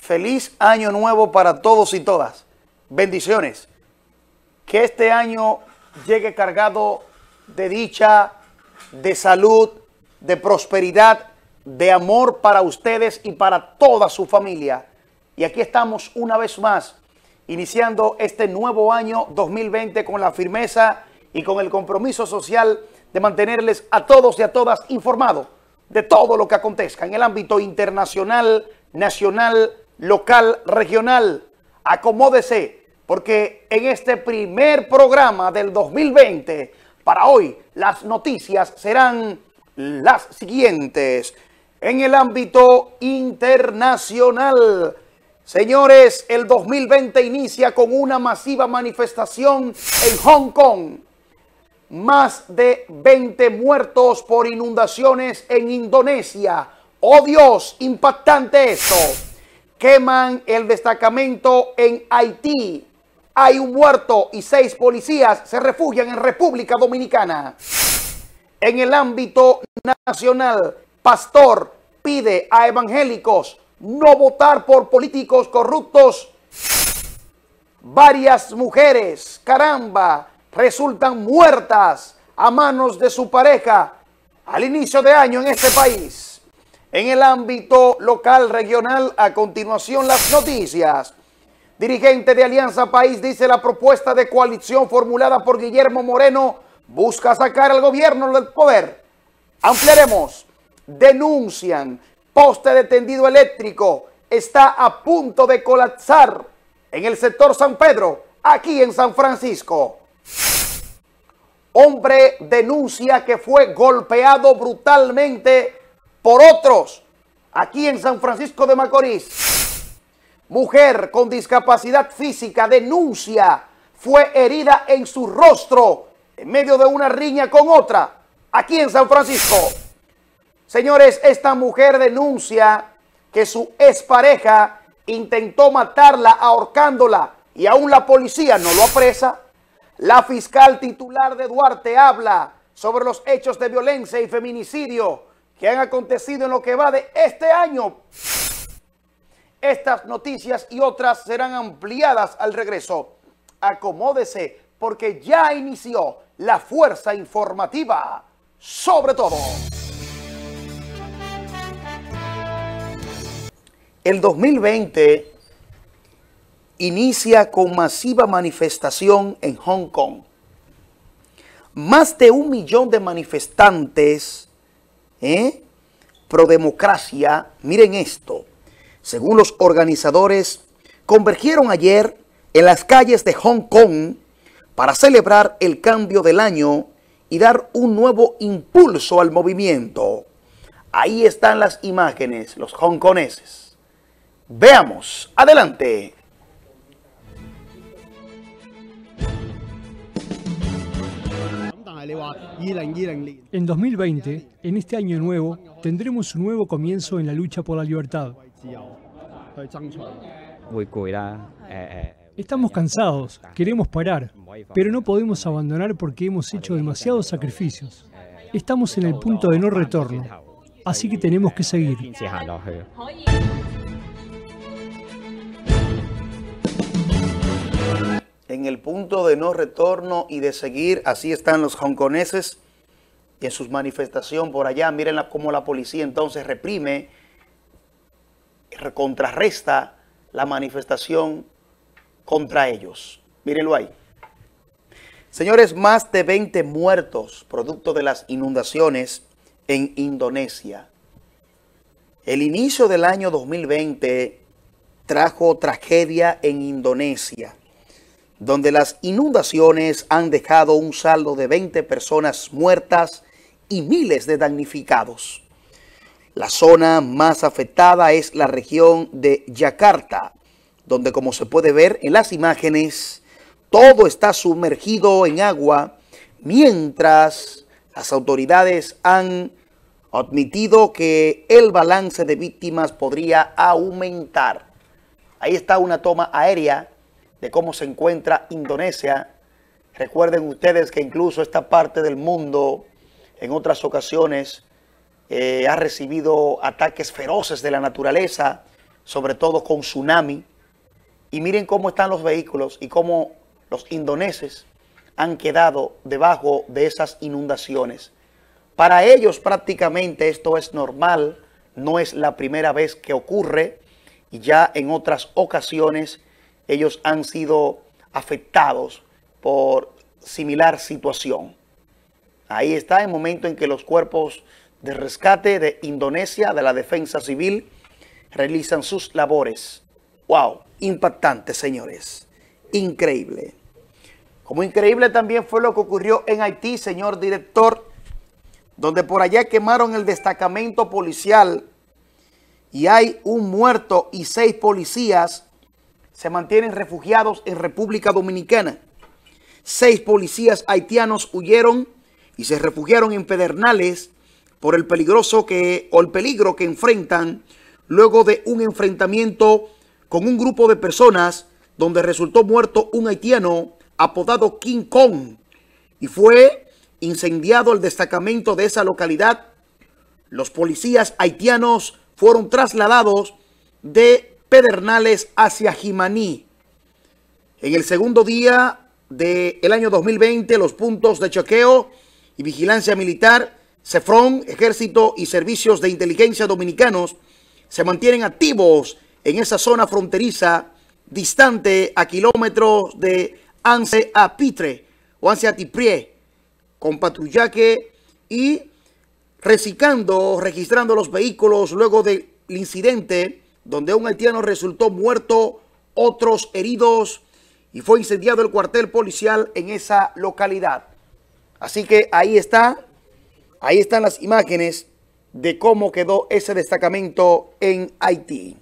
Feliz año nuevo para todos y todas. Bendiciones. Que este año llegue cargado de dicha, de salud, de prosperidad, de amor para ustedes y para toda su familia. Y aquí estamos una vez más, iniciando este nuevo año 2020 con la firmeza y con el compromiso social de mantenerles a todos y a todas informados de todo lo que acontezca en el ámbito internacional, nacional, local, regional. Acomódese, porque en este primer programa del 2020, para hoy, las noticias serán las siguientes. En el ámbito internacional, señores, el 2020 inicia con una masiva manifestación en Hong Kong. Más de 20 muertos por inundaciones en Indonesia. ¡Oh Dios! Impactante esto. Queman el destacamento en Haití. Hay un muerto y 6 policías se refugian en República Dominicana. En el ámbito nacional, pastor pide a evangélicos no votar por políticos corruptos. Varias mujeres, caramba, resultan muertas a manos de su pareja al inicio de año en este país. En el ámbito local, regional, a continuación las noticias. Dirigente de Alianza País dice la propuesta de coalición formulada por Guillermo Moreno busca sacar al gobierno del poder. Ampliaremos. Denuncian poste de tendido eléctrico está a punto de colapsar en el sector San Pedro, aquí en San Francisco. Hombre denuncia que fue golpeado brutalmente por otros aquí en San Francisco de Macorís. Mujer con discapacidad física denuncia fue herida en su rostro en medio de una riña con otra aquí en San Francisco. Señores, esta mujer denuncia que su expareja intentó matarla ahorcándola y aún la policía no lo apresa. La fiscal titular de Duarte habla sobre los hechos de violencia y feminicidio que han acontecido en lo que va de este año. Estas noticias y otras serán ampliadas al regreso. Acomódese porque ya inició la fuerza informativa sobre todo. El 2020 inicia con masiva manifestación en Hong Kong. Más de 1 millón de manifestantes pro democracia, miren esto, según los organizadores, convergieron ayer en las calles de Hong Kong para celebrar el cambio del año y dar un nuevo impulso al movimiento. Ahí están las imágenes, los hongkoneses. Veamos, adelante. En 2020, en este año nuevo, tendremos un nuevo comienzo en la lucha por la libertad. Estamos cansados, queremos parar, pero no podemos abandonar porque hemos hecho demasiados sacrificios. Estamos en el punto de no retorno, así que tenemos que seguir. En el punto de no retorno y de seguir, así están los hongkoneses en sus manifestaciones por allá. Miren cómo la policía entonces reprime, contrarresta la manifestación contra ellos. Mírenlo ahí. Señores, más de 20 muertos producto de las inundaciones en Indonesia. El inicio del año 2020 trajo tragedia en Indonesia, donde las inundaciones han dejado un saldo de 20 personas muertas y miles de damnificados. La zona más afectada es la región de Yakarta, donde, como se puede ver en las imágenes, todo está sumergido en agua, mientras las autoridades han admitido que el balance de víctimas podría aumentar. Ahí está una toma aérea de cómo se encuentra Indonesia. Recuerden ustedes que incluso esta parte del mundo en otras ocasiones ha recibido ataques feroces de la naturaleza sobre todo con tsunami. Y miren cómo están los vehículos y cómo los indoneses han quedado debajo de esas inundaciones. Para ellos prácticamente esto es normal, no es la primera vez que ocurre y ya en otras ocasiones ellos han sido afectados por similar situación. Ahí está el momento en que los cuerpos de rescate de Indonesia, de la defensa civil, realizan sus labores. ¡Wow! Impactante, señores. Increíble. Como increíble también fue lo que ocurrió en Haití, señor director, donde por allá quemaron el destacamento policial y hay un muerto y 6 policías se mantienen refugiados en República Dominicana. 6 policías haitianos huyeron y se refugiaron en Pedernales por el peligro que enfrentan luego de un enfrentamiento con un grupo de personas donde resultó muerto un haitiano apodado King Kong y fue incendiado el destacamento de esa localidad. Los policías haitianos fueron trasladados de Pedernales hacia Jimaní. En el segundo día del año 2020, los puntos de chequeo y vigilancia militar, CEFRON, Ejército y Servicios de Inteligencia Dominicanos se mantienen activos en esa zona fronteriza distante a kilómetros de Anse a Pitre o Anse a Tiprie, con patrullaje y registrando los vehículos luego del incidente donde un haitiano resultó muerto, otros heridos y fue incendiado el cuartel policial en esa localidad. Así que ahí están las imágenes de cómo quedó ese destacamento en Haití.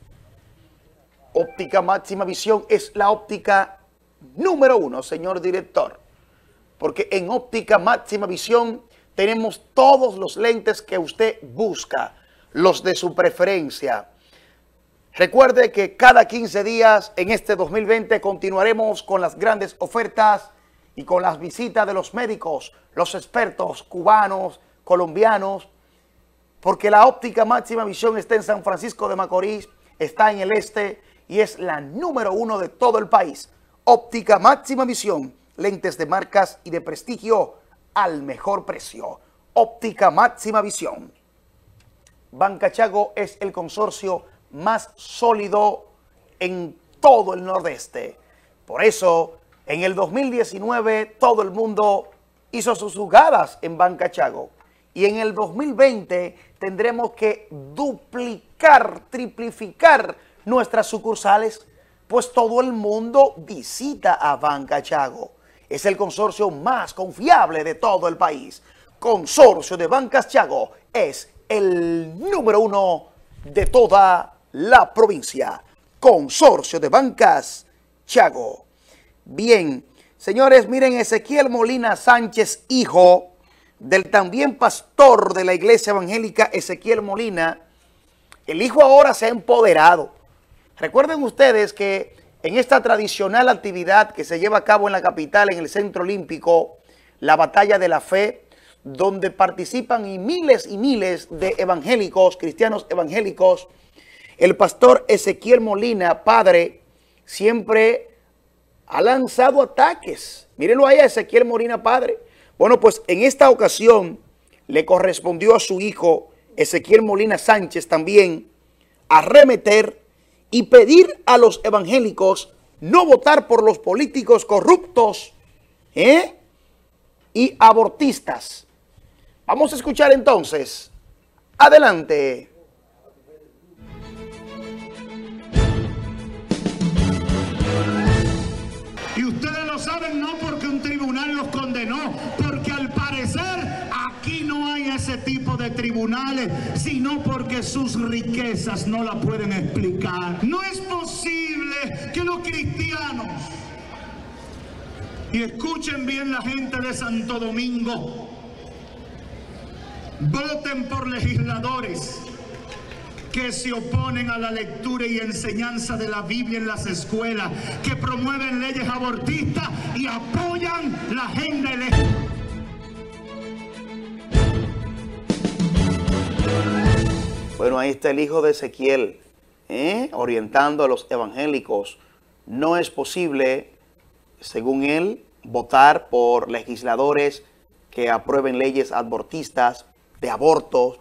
Óptica Máxima Visión es la óptica número 1, señor director, porque en Óptica Máxima Visión tenemos todos los lentes que usted busca, los de su preferencia. Recuerde que cada 15 días en este 2020 continuaremos con las grandes ofertas y con las visitas de los médicos, los expertos cubanos, colombianos, porque la Óptica Máxima Visión está en San Francisco de Macorís, está en el este y es la número 1 de todo el país. Óptica Máxima Visión, lentes de marcas y de prestigio al mejor precio. Óptica Máxima Visión. Banca Chago es el consorcio más sólido en todo el Nordeste. Por eso, en el 2019 todo el mundo hizo sus jugadas en Banca Chago. Y en el 2020 tendremos que duplicar, triplicar nuestras sucursales, pues todo el mundo visita a Banca Chago. Es el consorcio más confiable de todo el país. Consorcio de Bancas Chago es el número 1 de toda la provincia. Consorcio de Bancas Chago. Bien, señores, miren, Ezequiel Molina Sánchez, hijo del también pastor de la iglesia evangélica Ezequiel Molina, el hijo ahora se ha empoderado. Recuerden ustedes que en esta tradicional actividad que se lleva a cabo en la capital, en el Centro Olímpico, la Batalla de la Fe, donde participan y miles de evangélicos, cristianos evangélicos, el pastor Ezequiel Molina, padre, siempre ha lanzado ataques. Mírenlo ahí a Ezequiel Molina, padre. Bueno, pues en esta ocasión le correspondió a su hijo Ezequiel Molina Sánchez también arremeter y pedir a los evangélicos no votar por los políticos corruptos y abortistas. Vamos a escuchar entonces. Adelante. Y ustedes lo saben no porque un tribunal los condenó, porque al parecer aquí no hay ese tipo de tribunales, sino porque sus riquezas no la pueden explicar. No es posible que los cristianos, y escuchen bien la gente de Santo Domingo, voten por legisladores que se oponen a la lectura y enseñanza de la Biblia en las escuelas, que promueven leyes abortistas y apoyan la agenda electoral. Bueno, ahí está el hijo de Ezequiel, orientando a los evangélicos. No es posible, según él, votar por legisladores que aprueben leyes abortistas, de abortos,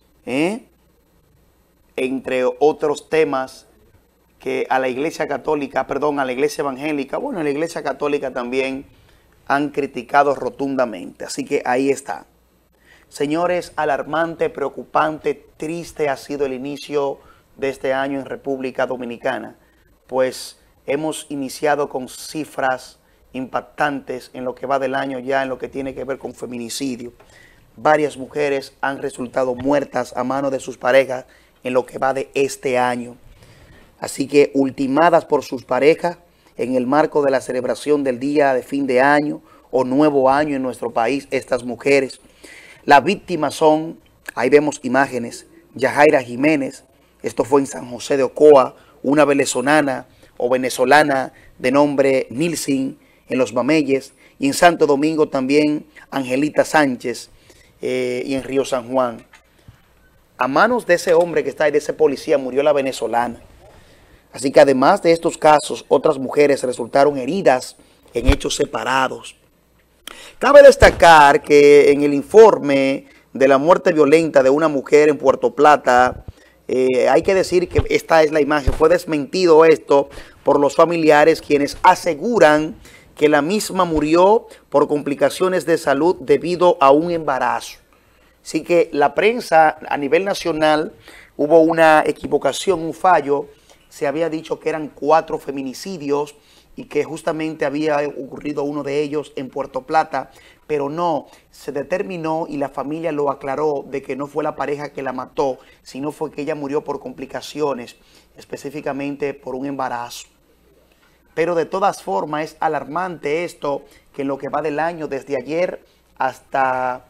entre otros temas que a la Iglesia Católica, a la Iglesia Evangélica, bueno, a la Iglesia Católica también han criticado rotundamente. Así que ahí está. Señores, alarmante, preocupante, triste ha sido el inicio de este año en República Dominicana, pues hemos iniciado con cifras impactantes en lo que va del año ya en lo que tiene que ver con feminicidio. Varias mujeres han resultado muertas a manos de sus parejas en lo que va de este año. Así que ultimadas por sus parejas en el marco de la celebración del día de fin de año o nuevo año en nuestro país, estas mujeres. Las víctimas son, ahí vemos imágenes, Yajaira Jiménez, esto fue en San José de Ocoa, una venezolana de nombre Nilsin en Los Mameyes, y en Santo Domingo también Angelita Sánchez y en Río San Juan. A manos de ese hombre que está ahí, de ese policía, murió la venezolana. Así que además de estos casos, otras mujeres resultaron heridas en hechos separados. Cabe destacar que en el informe de la muerte violenta de una mujer en Puerto Plata, hay que decir que esta es la imagen, fue desmentido esto por los familiares, quienes aseguran que la misma murió por complicaciones de salud debido a un embarazo. Así que la prensa a nivel nacional hubo una equivocación, un fallo. Se había dicho que eran 4 feminicidios y que justamente había ocurrido uno de ellos en Puerto Plata, pero no, se determinó y la familia lo aclaró de que no fue la pareja que la mató, sino fue que ella murió por complicaciones, específicamente por un embarazo. Pero de todas formas es alarmante esto, que en lo que va del año, desde ayer hasta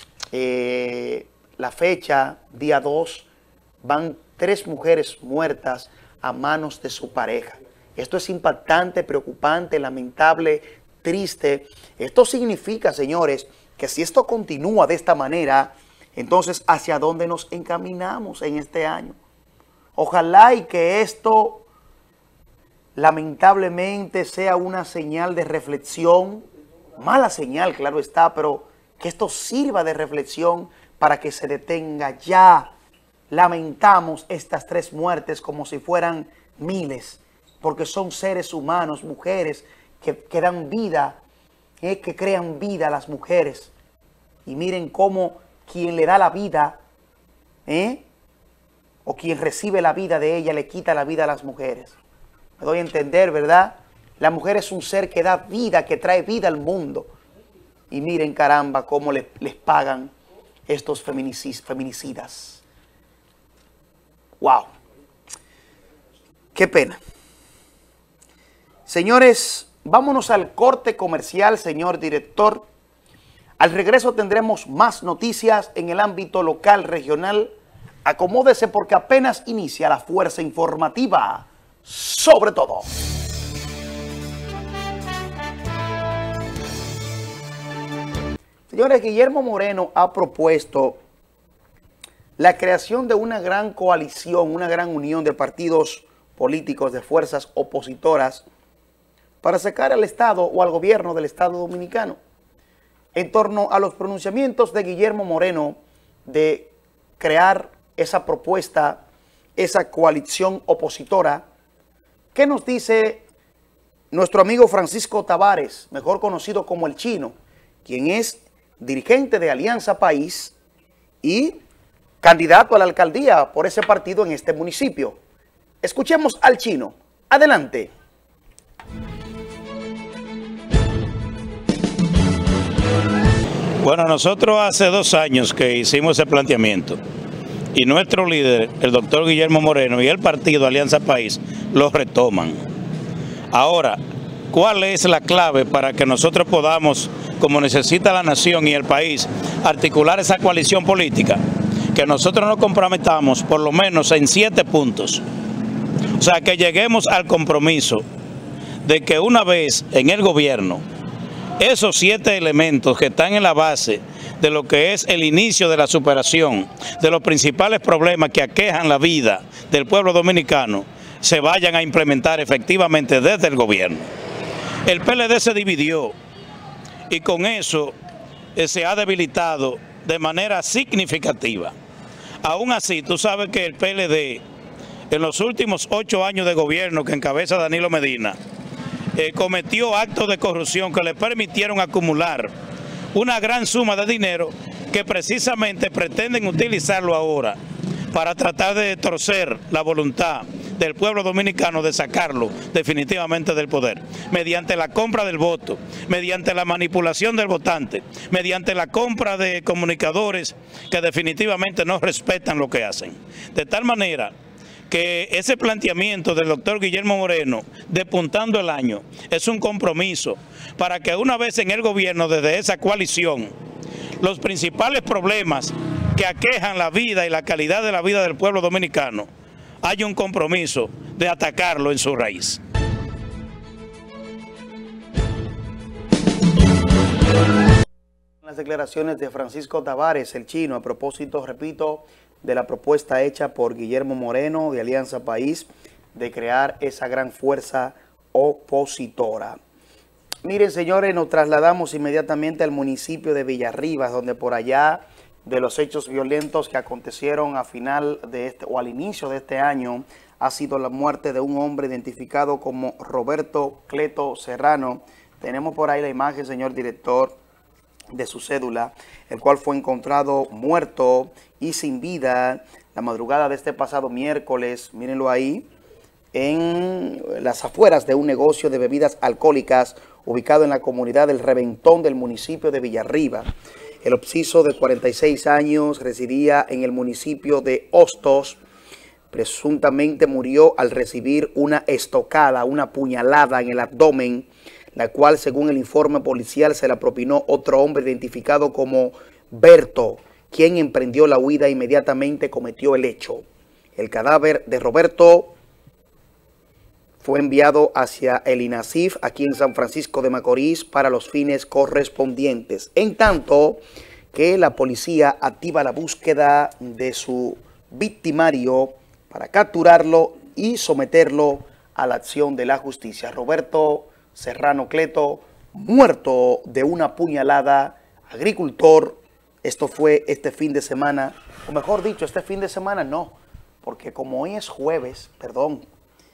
la fecha, día 2, van 3 mujeres muertas a manos de su pareja. Esto es impactante, preocupante, lamentable, triste. Esto significa, señores, que si esto continúa de esta manera, entonces ¿hacia dónde nos encaminamos en este año? Ojalá y que esto lamentablemente sea una señal de reflexión, mala señal, claro está, pero que esto sirva de reflexión para que se detenga ya. Lamentamos estas 3 muertes como si fueran miles, porque son seres humanos, mujeres que dan vida, que crean vida a las mujeres. Y miren cómo quien le da la vida, o quien recibe la vida de ella, le quita la vida a las mujeres. Me doy a entender, ¿verdad? La mujer es un ser que da vida, que trae vida al mundo. Y miren, caramba, cómo les pagan estos feminicidas. ¡Wow! ¡Qué pena! Señores, vámonos al corte comercial, señor director. Al regreso tendremos más noticias en el ámbito local, regional. Acomódese porque apenas inicia la fuerza informativa. Sobre todo. Señores, Guillermo Moreno ha propuesto la creación de una gran coalición, una gran unión de partidos políticos, de fuerzas opositoras, para sacar al Estado o al gobierno del Estado Dominicano en torno a los pronunciamientos de Guillermo Moreno de crear esa propuesta, esa coalición opositora. ¿Qué nos dice nuestro amigo Francisco Tavares, mejor conocido como El Chino, quien es dirigente de Alianza País y candidato a la alcaldía por ese partido en este municipio? Escuchemos al Chino. Adelante. Bueno, nosotros hace 2 años que hicimos ese planteamiento y nuestro líder, el doctor Guillermo Moreno, y el partido Alianza País lo retoman. Ahora, ¿cuál es la clave para que nosotros podamos, como necesita la nación y el país, articular esa coalición política? Que nosotros nos comprometamos por lo menos en 7 puntos. O sea, que lleguemos al compromiso de que una vez en el gobierno esos 7 elementos que están en la base de lo que es el inicio de la superación de los principales problemas que aquejan la vida del pueblo dominicano se vayan a implementar efectivamente desde el gobierno. El PLD se dividió y con eso se ha debilitado de manera significativa. Aún así, tú sabes que el PLD, en los últimos 8 años de gobierno que encabeza Danilo Medina, cometió actos de corrupción que le permitieron acumular una gran suma de dinero que precisamente pretenden utilizarlo ahora para tratar de torcer la voluntad del pueblo dominicano de sacarlo definitivamente del poder, mediante la compra del voto, mediante la manipulación del votante, mediante la compra de comunicadores que definitivamente no respetan lo que hacen. De tal manera que ese planteamiento del doctor Guillermo Moreno, despuntando el año, es un compromiso para que una vez en el gobierno, desde esa coalición, los principales problemas que aquejan la vida y la calidad de la vida del pueblo dominicano, haya un compromiso de atacarlo en su raíz. Las declaraciones de Francisco Tavares, el chino, a propósito, repito, de la propuesta hecha por Guillermo Moreno de Alianza País de crear esa gran fuerza opositora. Miren, señores, nos trasladamos inmediatamente al municipio de Villarribas, donde por allá de los hechos violentos que acontecieron a final de este o al inicio de este año ha sido la muerte de un hombre identificado como Roberto Cleto Serrano. Tenemos por ahí la imagen, señor director, de su cédula, el cual fue encontrado muerto y sin vida la madrugada de este pasado miércoles, mírenlo ahí, en las afueras de un negocio de bebidas alcohólicas ubicado en la comunidad del Reventón del municipio de Villarribas. El occiso de 46 años residía en el municipio de Hostos. Presuntamente murió al recibir una estocada, una puñalada en el abdomen, la cual, según el informe policial, se la propinó otro hombre identificado como Berto, quien emprendió la huida e inmediatamente cometió el hecho. El cadáver de Roberto fue enviado hacia el INASIF, aquí en San Francisco de Macorís, para los fines correspondientes. En tanto que la policía activa la búsqueda de su victimario para capturarlo y someterlo a la acción de la justicia. Roberto Serrano Cleto, muerto de una puñalada, agricultor. Esto fue este fin de semana, o mejor dicho, este fin de semana no, porque como hoy es jueves, perdón,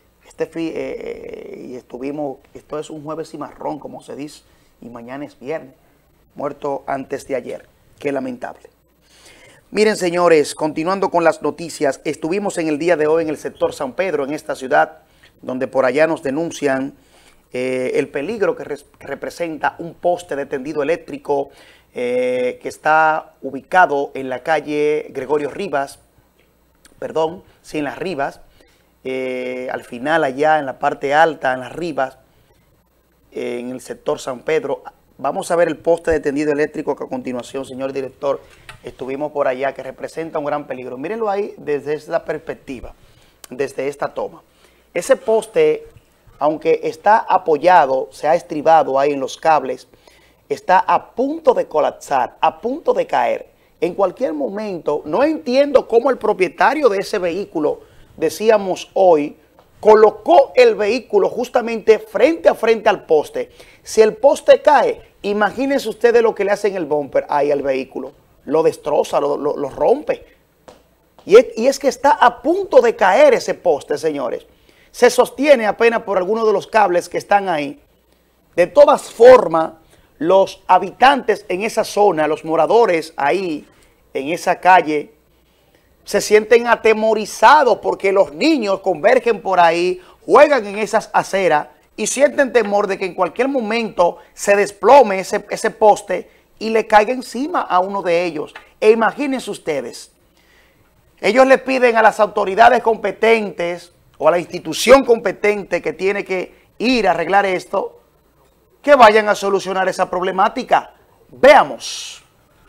y esto es un jueves cimarrón, como se dice, y mañana es viernes, muerto antes de ayer. Qué lamentable. Miren, señores, continuando con las noticias, estuvimos en el día de hoy en el sector San Pedro, en esta ciudad, donde por allá nos denuncian el peligro que representa un poste de tendido eléctrico que está ubicado en la calle Gregorio Rivas, en las Rivas, al final allá en la parte alta, en las Rivas, en el sector San Pedro. Vamos a ver el poste de tendido eléctrico que a continuación, señor director, estuvimos por allá, que representa un gran peligro. Mírenlo ahí desde esta perspectiva, desde esta toma. Ese poste, aunque está apoyado, se ha estribado ahí en los cables, está a punto de colapsar, a punto de caer. En cualquier momento, no entiendo cómo el propietario de ese vehículo, decíamos hoy, colocó el vehículo justamente frente a frente al poste. Si el poste cae, imagínense ustedes lo que le hacen el bumper ahí al vehículo. Lo destroza, lo rompe. Y es que está a punto de caer ese poste, señores. Se sostiene apenas por algunos de los cables que están ahí. De todas formas, los habitantes en esa zona, los moradores ahí, en esa calle, se sienten atemorizados porque los niños convergen por ahí, juegan en esas aceras y sienten temor de que en cualquier momento se desplome ese poste y le caiga encima a uno de ellos. E imagínense ustedes, ellos le piden a las autoridades competentes o a la institución competente que tiene que ir a arreglar esto, que vayan a solucionar esa problemática. Veamos.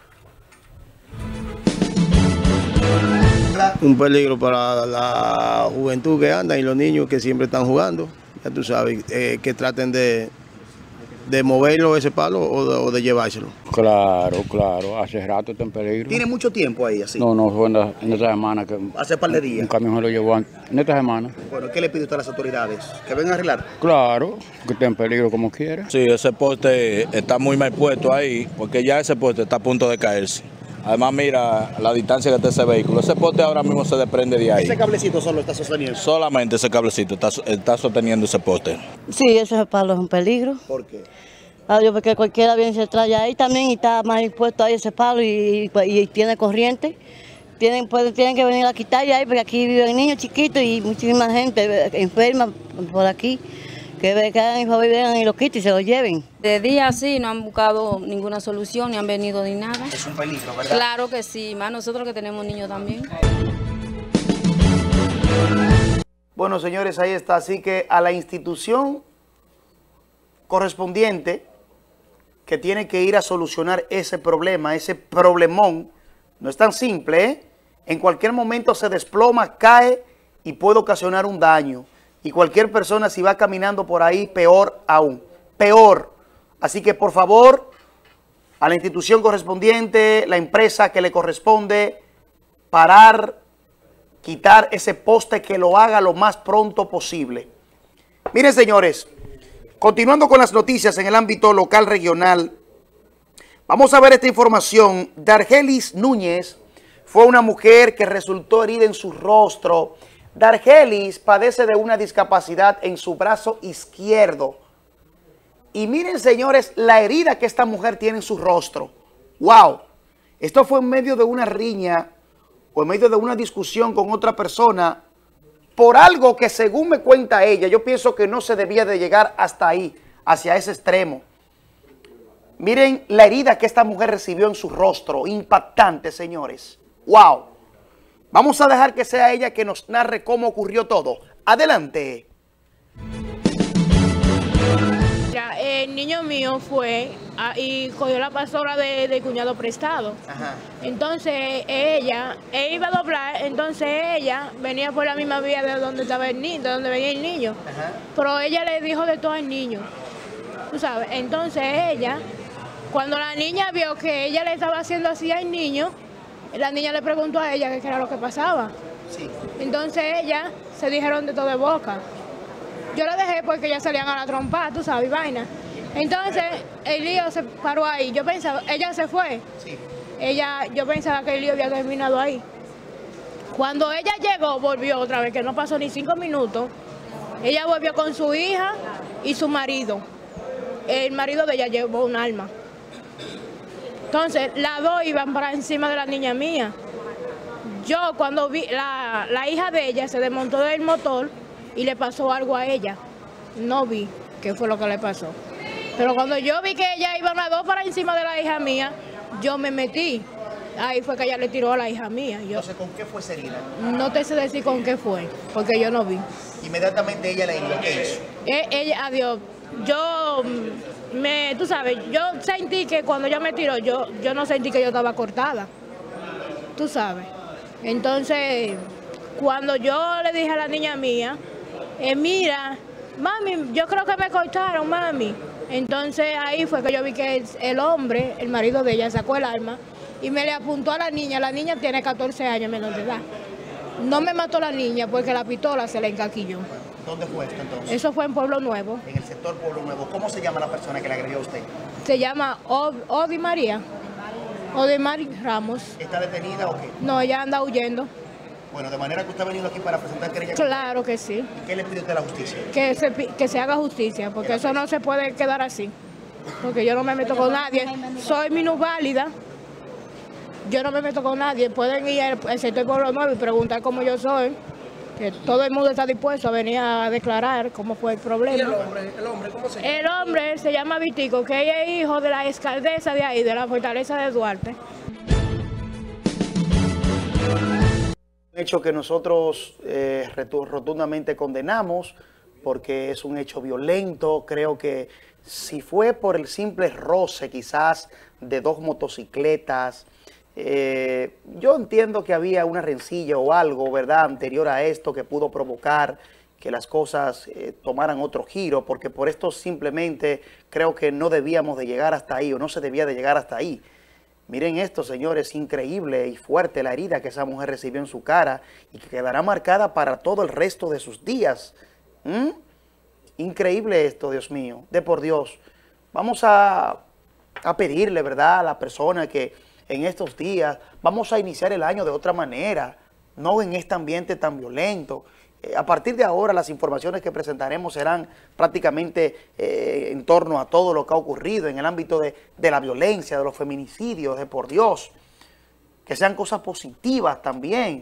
Un peligro para la juventud que anda y los niños que siempre están jugando. Ya tú sabes, que traten de de moverlo ese palo o de llevárselo? Claro, claro, hace rato está en peligro. ¿Tiene mucho tiempo ahí así? No, fue en esta semana que Hace un par de días. un camión se lo llevó en esta semana. Bueno, ¿qué le pide usted a las autoridades? ¿Que vengan a arreglar? Claro, que está en peligro como quiera. Sí, ese poste está muy mal puesto ahí, porque ya ese poste está a punto de caerse. Además, mira la distancia que está ese vehículo. Ese poste ahora mismo se desprende de ahí. ¿Ese cablecito solo está sosteniendo? Solamente ese cablecito está sosteniendo ese poste. Sí, ese palo es un peligro. ¿Por qué? Adiós, porque cualquiera viene y se trae ahí también y está más expuesto ahí ese palo y tiene corriente. Tienen que venir a quitar de ahí porque aquí viven niños chiquitos y muchísima gente enferma por aquí. Que hagan y vengan y lo quiten y se lo lleven. De día sí, no han buscado ninguna solución, ni han venido ni nada. Es un peligro, ¿verdad? Claro que sí, más nosotros que tenemos niños también. Bueno, señores, ahí está. Así que a la institución correspondiente que tiene que ir a solucionar ese problema, ese problemón, no es tan simple, ¿eh? En cualquier momento se desploma, cae y puede ocasionar un daño. Y cualquier persona si va caminando por ahí, peor aún, peor. Así que por favor, a la institución correspondiente, la empresa que le corresponde, parar, quitar ese poste, que lo haga lo más pronto posible. Miren, señores, continuando con las noticias en el ámbito local regional, vamos a ver esta información. Dargelis Núñez fue una mujer que resultó herida en su rostro. Dargelis padece de una discapacidad en su brazo izquierdo. Y miren, señores, la herida que esta mujer tiene en su rostro. ¡Wow! Esto fue en medio de una riña o en medio de una discusión con otra persona por algo que, según me cuenta ella, yo pienso que no se debía de llegar hasta ahí, hacia ese extremo. Miren la herida que esta mujer recibió en su rostro. Impactante, señores. ¡Wow! Vamos a dejar que sea ella que nos narre cómo ocurrió todo. Adelante. El niño mío fue y cogió la pasola del cuñado prestado. Ajá. Entonces él iba a doblar, entonces ella venía por la misma vía de donde estaba el niño, de donde venía el niño. Ajá. Pero ella le dijo de todo al niño, tú sabes. Entonces ella, cuando la niña vio que ella le estaba haciendo así al niño, la niña le preguntó a ella qué era lo que pasaba. Sí. Entonces ella se dijeron de todo de boca. Yo la dejé porque ellas salían a la trompa, tú sabes, vaina. Entonces el lío se paró ahí. Yo pensaba, ella se fue. Sí. Yo pensaba que el lío había terminado ahí. Cuando ella llegó, volvió otra vez, que no pasó ni 5 minutos. Ella volvió con su hija y su marido. El marido de ella llevó un arma. Entonces, las dos iban para encima de la niña mía. Yo cuando vi, la hija de ella se desmontó del motor y le pasó algo a ella. No vi qué fue lo que le pasó. Pero cuando yo vi que ella iban las dos para encima de la hija mía, yo me metí. Ahí fue que ella le tiró a la hija mía. Entonces, ¿con qué fue esa herida? No te sé decir con qué fue, porque yo no vi. Inmediatamente ella le hirió, ¿qué hizo? Ella, adiós. Tú sabes, yo sentí que cuando ella me tiró, yo no sentí que yo estaba cortada, tú sabes. Entonces, cuando yo le dije a la niña mía, mira, mami, yo creo que me cortaron, mami. Entonces ahí fue que yo vi que el hombre, el marido de ella, sacó el arma y me le apuntó a la niña. La niña tiene 14 años, menor de edad. No me mató la niña porque la pistola se le encaquilló. ¿Dónde fue esto entonces? Eso fue en Pueblo Nuevo. En el sector Pueblo Nuevo. ¿Cómo se llama la persona que le agredió a usted? Se llama Odi María. Odimar Ramos. ¿Está detenida o qué? No, ella anda huyendo. Bueno, de manera que usted ha venido aquí para presentar querella. Claro que sí. ¿Y qué le pide usted a la justicia? Que se haga justicia, porque eso no se puede quedar así. Porque yo no me meto con nadie. Soy minusválida. Yo no me meto con nadie. Pueden ir al sector Pueblo Nuevo y preguntar cómo yo soy. Que todo el mundo está dispuesto a venir a declarar cómo fue el problema. ¿Y el hombre cómo se llama? El hombre se llama Vitico, que ella es hijo de la alcaldesa de ahí, de la fortaleza de Duarte. Un hecho que nosotros rotundamente condenamos porque es un hecho violento. Creo que si fue por el simple roce quizás de dos motocicletas, yo entiendo que había una rencilla o algo, ¿verdad?, anterior a esto que pudo provocar que las cosas tomaran otro giro, porque por esto simplemente creo que no debíamos de llegar hasta ahí, o no se debía de llegar hasta ahí. Miren esto, señores, increíble y fuerte la herida que esa mujer recibió en su cara y que quedará marcada para todo el resto de sus días. Increíble esto, Dios mío, de por Dios. Vamos a pedirle, ¿verdad?, a la persona que en estos días vamos a iniciar el año de otra manera, no en este ambiente tan violento. A partir de ahora las informaciones que presentaremos serán prácticamente en torno a todo lo que ha ocurrido en el ámbito de la violencia, de los feminicidios, de por Dios. Que sean cosas positivas también.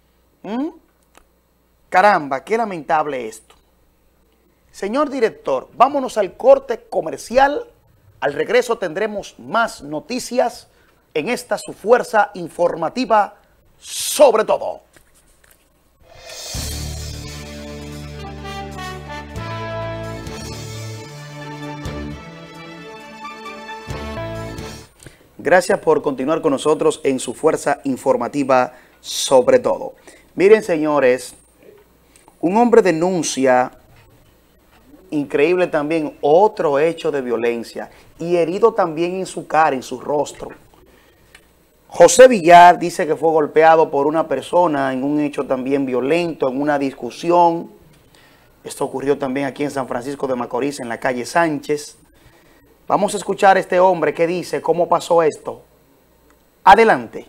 Caramba, qué lamentable esto. Señor director, vámonos al corte comercial. Al regreso tendremos más noticias en esta su fuerza informativa sobre todo. Gracias por continuar con nosotros en su fuerza informativa sobre todo. Miren, señores, un hombre denuncia, increíble también, otro hecho de violencia y herido también en su cara, en su rostro. José Villar dice que fue golpeado por una persona en un hecho también violento, en una discusión. Esto ocurrió también aquí en San Francisco de Macorís, en la calle Sánchez. Vamos a escuchar a este hombre que dice cómo pasó esto. Adelante.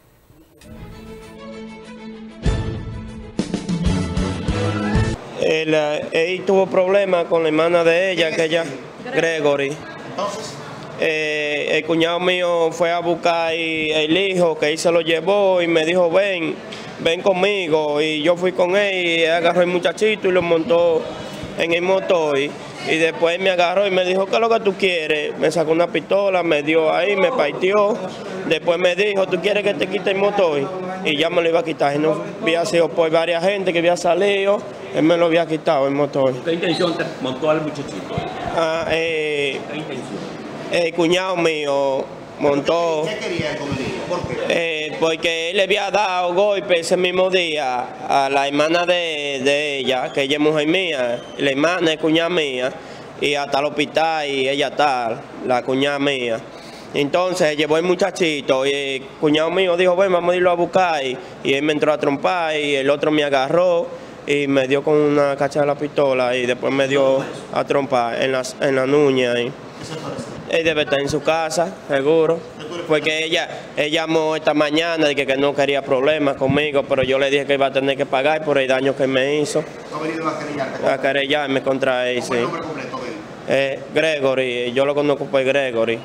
Él tuvo problemas con la hermana de ella, que ella, Gregory. Entonces, el cuñado mío fue a buscar el hijo, que él se lo llevó y me dijo, ven conmigo. Y yo fui con él y él agarró el muchachito y lo montó en el motor. Y después me agarró y me dijo, ¿qué es lo que tú quieres? Me sacó una pistola, me dio ahí, me partió. Después me dijo, ¿tú quieres que te quite el motor? Y ya me lo iba a quitar. Y no había sido por varias gente que había salido, él me lo había quitado el motor. ¿Qué intención te montó al muchachito? ¿Qué intención? El cuñado mío montó. ¿Qué quería con el hijo? ¿Por qué? Porque él le había dado golpe ese mismo día a la hermana de ella, que ella es mujer mía, la hermana es cuñada mía, y hasta el hospital y ella está, la cuñada mía. Entonces llevó el muchachito y el cuñado mío dijo, bueno, vamos a irlo a buscar, y él me entró a trompar y el otro me agarró y me dio con una cacha de la pistola y después me dio a trompar en la nuña. Él debe estar en su casa, seguro, porque ella llamó esta mañana y que no quería problemas conmigo, pero yo le dije que iba a tener que pagar por el daño que me hizo. ¿No ha venido a querellarme contra él, sí. ¿Cómo es el nombre completo de él? Gregory, yo lo conozco por Gregory.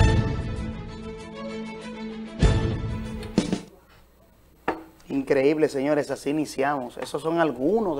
Increíble, señores, así iniciamos. Esos son algunas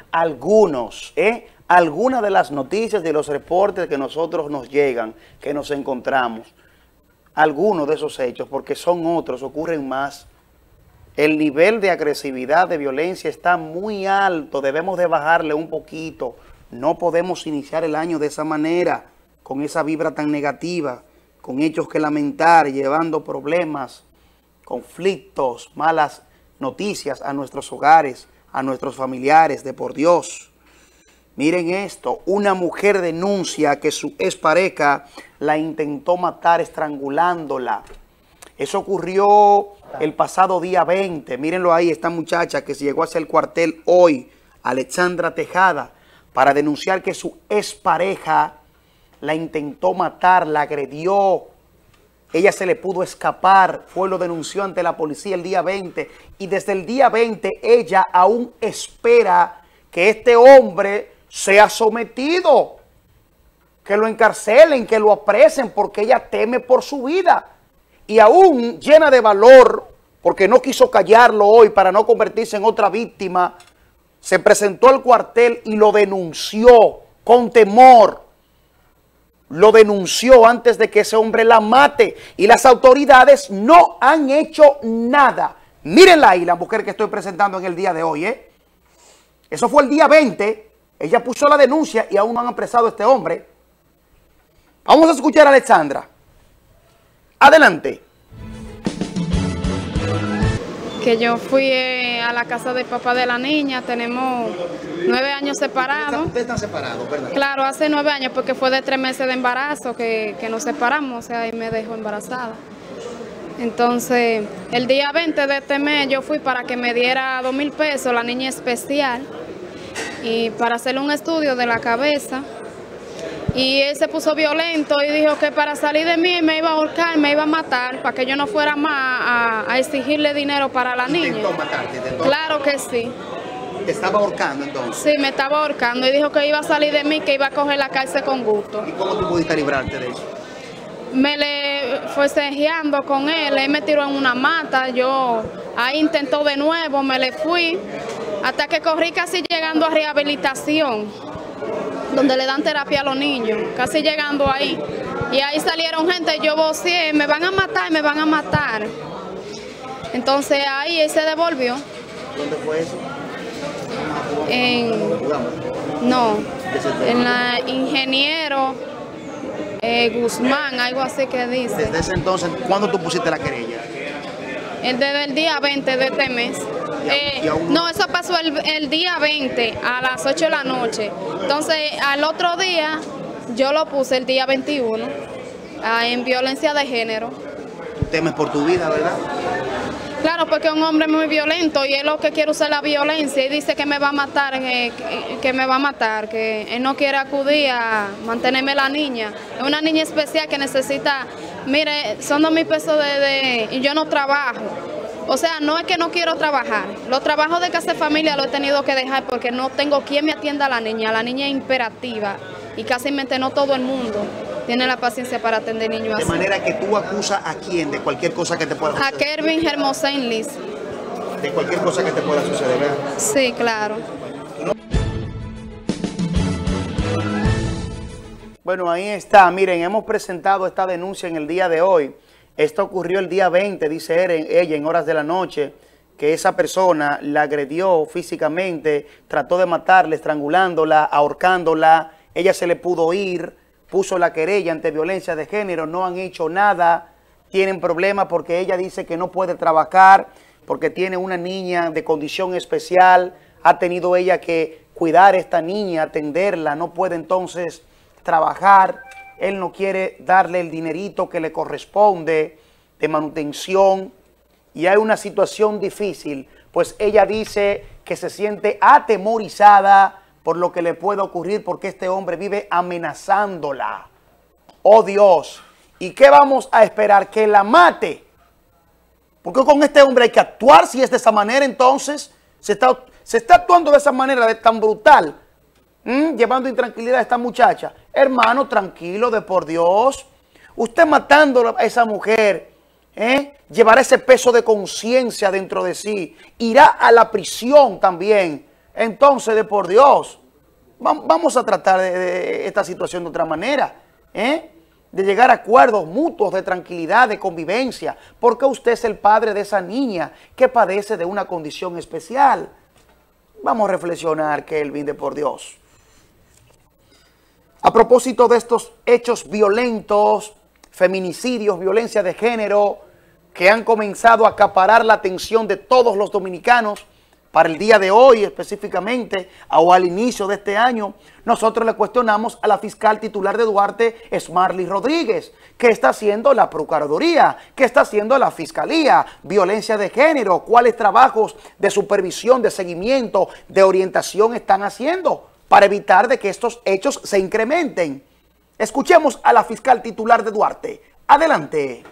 de las noticias, de los reportes que nosotros nos llegan, que nos encontramos. Algunos de esos hechos, porque son otros, ocurren más. El nivel de agresividad, de violencia está muy alto, debemos de bajarle un poquito. No podemos iniciar el año de esa manera, con esa vibra tan negativa, con hechos que lamentar, llevando problemas, conflictos, malas noticias a nuestros hogares, a nuestros familiares, de por Dios. Miren esto, una mujer denuncia que su expareja la intentó matar estrangulándola. Eso ocurrió el pasado día 20. Mírenlo ahí, esta muchacha que se llegó hacia el cuartel hoy, Alexandra Tejada, para denunciar que su expareja la intentó matar, la agredió. Ella se le pudo escapar, fue lo denunció ante la policía el día 20 y desde el día 20 ella aún espera que este hombre sea sometido, que lo encarcelen, que lo apresen porque ella teme por su vida y aún llena de valor porque no quiso callarlo hoy para no convertirse en otra víctima, se presentó al cuartel y lo denunció con temor. Lo denunció antes de que ese hombre la mate y las autoridades no han hecho nada. Mírenla ahí, la mujer que estoy presentando en el día de hoy. Eso fue el día 20. Ella puso la denuncia y aún no han apresado a este hombre. Vamos a escuchar a Alexandra. Adelante. que yo fui a la casa del papá de la niña. Tenemos 9 años separados. ¿Ustedes están separados, verdad? Claro, hace 9 años, porque fue de 3 meses de embarazo que nos separamos, o sea, y me dejó embarazada. Entonces, el día 20 de este mes yo fui para que me diera 2,000 pesos, la niña especial, y para hacerle un estudio de la cabeza. Y él se puso violento y dijo que para salir de mí me iba a ahorcar, me iba a matar, para que yo no fuera más a exigirle dinero para la niña. ¿Intentó matarte? Claro que sí. ¿Te estaba ahorcando entonces? Sí, me estaba ahorcando y dijo que iba a salir de mí, que iba a coger la cárcel con gusto. ¿Y cómo tú pudiste librarte de eso? Me le forcejeando con él me tiró en una mata, yo ahí intentó de nuevo, me le fui, hasta que corrí casi llegando a rehabilitación, donde le dan terapia a los niños, casi llegando ahí. Y ahí salieron gente, yo voceé, me van a matar, me van a matar. Entonces ahí él se devolvió. ¿Dónde fue eso? En la Ingeniero Guzmán, algo así que dice. Desde ese entonces, ¿cuándo tú pusiste la querella? Desde el día 20 de este mes. No, eso pasó el día 20 a las 8 de la noche. Entonces, al otro día, yo lo puse el día 21 en violencia de género. Tú temes por tu vida, ¿verdad? Claro, porque es un hombre muy violento y él lo que quiere usar la violencia y dice que me va a matar, que me va a matar, que él no quiere acudir a mantenerme la niña. Es una niña especial que necesita, mire, son 2,000 pesos y yo no trabajo. O sea, no es que no quiero trabajar. Los trabajos de casa de familia los he tenido que dejar porque no tengo quien me atienda a la niña. La niña es imperativa y casi no todo el mundo tiene la paciencia para atender niños así. De manera que tú acusas a quién de cualquier cosa que te pueda suceder. A Kervin Hermosén Liz. De cualquier cosa que te pueda suceder, ¿verdad? Sí, claro. Bueno, ahí está. Miren, hemos presentado esta denuncia en el día de hoy. Esto ocurrió el día 20, dice ella, en horas de la noche, que esa persona la agredió físicamente, trató de matarla, estrangulándola, ahorcándola. Ella se le pudo ir, puso la querella ante violencia de género, no han hecho nada, tienen problemas porque ella dice que no puede trabajar, porque tiene una niña de condición especial, ha tenido ella que cuidar a esta niña, atenderla, no puede entonces trabajar, él no quiere darle el dinerito que le corresponde de manutención y hay una situación difícil, pues ella dice que se siente atemorizada por lo que le puede ocurrir porque este hombre vive amenazándola. ¡Oh, Dios! ¿Y qué vamos a esperar? ¿Que la mate? Porque con este hombre hay que actuar. Si es de esa manera, entonces se está actuando de esa manera, tan brutal, llevando intranquilidad a esta muchacha. Hermano, tranquilo, de por Dios. Usted matando a esa mujer, llevará ese peso de conciencia dentro de sí. Irá a la prisión también. Entonces, de por Dios, vamos a tratar de esta situación de otra manera, de llegar a acuerdos mutuos de tranquilidad, de convivencia, porque usted es el padre de esa niña que padece de una condición especial. Vamos a reflexionar, Kelvin, de por Dios. A propósito de estos hechos violentos, feminicidios, violencia de género, que han comenzado a acaparar la atención de todos los dominicanos, para el día de hoy específicamente, o al inicio de este año, nosotros le cuestionamos a la fiscal titular de Duarte, Esmarly Rodríguez, ¿qué está haciendo la Procuraduría? ¿Qué está haciendo la Fiscalía? Violencia de género, ¿cuáles trabajos de supervisión, de seguimiento, de orientación están haciendo para evitar de que estos hechos se incrementen? Escuchemos a la fiscal titular de Duarte. Adelante.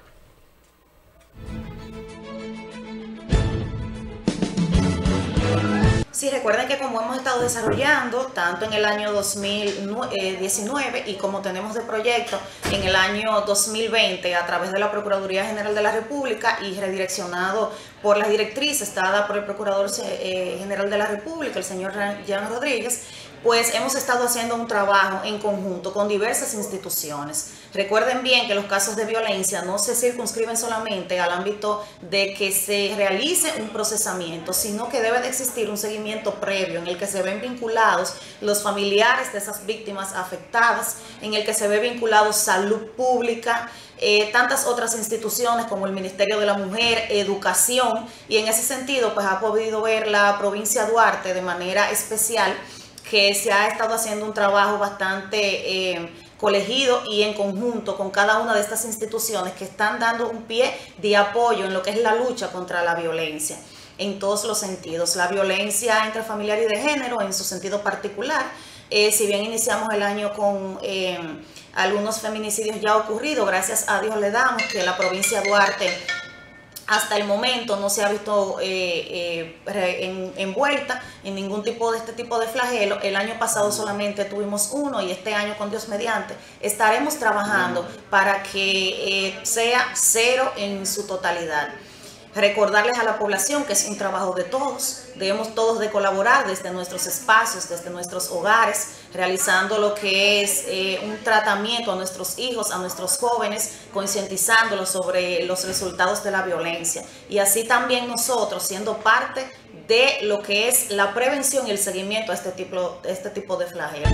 Sí, recuerden que como hemos estado desarrollando tanto en el año 2019 y como tenemos de proyecto en el año 2020 a través de la Procuraduría General de la República y redireccionado por las directrices dadas por el Procurador General de la República, el señor Jean Rodríguez, pues hemos estado haciendo un trabajo en conjunto con diversas instituciones. Recuerden bien que los casos de violencia no se circunscriben solamente al ámbito de que se realice un procesamiento, sino que debe de existir un seguimiento previo en el que se ven vinculados los familiares de esas víctimas afectadas, en el que se ve vinculado salud pública, tantas otras instituciones como el Ministerio de la Mujer, Educación, y en ese sentido pues ha podido ver la provincia de Duarte de manera especial que se ha estado haciendo un trabajo bastante colegido y en conjunto con cada una de estas instituciones que están dando un pie de apoyo en lo que es la lucha contra la violencia en todos los sentidos, la violencia intrafamiliar y de género en su sentido particular. Si bien iniciamos el año con algunos feminicidios ya ocurridos, gracias a Dios le damos que la provincia de Duarte hasta el momento no se ha visto envuelta en ningún tipo de este tipo de flagelo. El año pasado solamente tuvimos uno y este año, con Dios mediante, estaremos trabajando para que sea cero en su totalidad. Recordarles a la población que es un trabajo de todos, debemos todos de colaborar desde nuestros espacios, desde nuestros hogares, realizando lo que es un tratamiento a nuestros hijos, a nuestros jóvenes, concientizándolos sobre los resultados de la violencia. Y así también nosotros, siendo parte de lo que es la prevención y el seguimiento a este tipo de flagelos.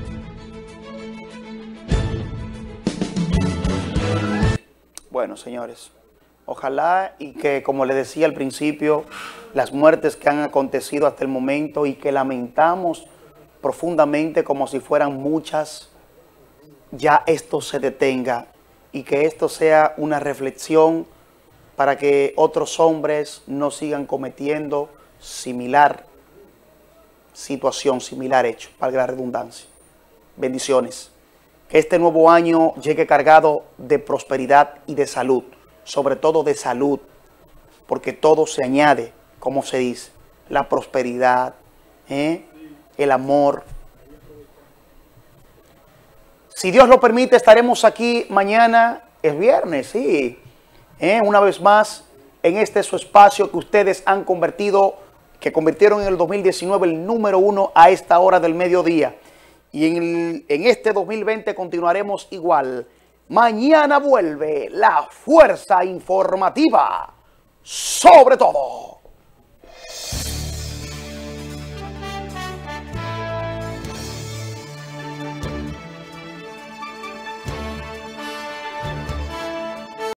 Bueno, señores, ojalá y que, como les decía al principio, las muertes que han acontecido hasta el momento y que lamentamos profundamente como si fueran muchas, ya esto se detenga y que esto sea una reflexión para que otros hombres no sigan cometiendo similar situación, similar hecho, valga la redundancia. Bendiciones. Que este nuevo año llegue cargado de prosperidad y de salud, sobre todo de salud, porque todo se añade, como se dice, la prosperidad, el amor. Si Dios lo permite, estaremos aquí mañana, es viernes, sí, una vez más, en este su espacio que ustedes han que convirtieron en el 2019 el número 1 a esta hora del mediodía. Y en este 2020 continuaremos igual. Mañana vuelve la fuerza informativa sobre todo.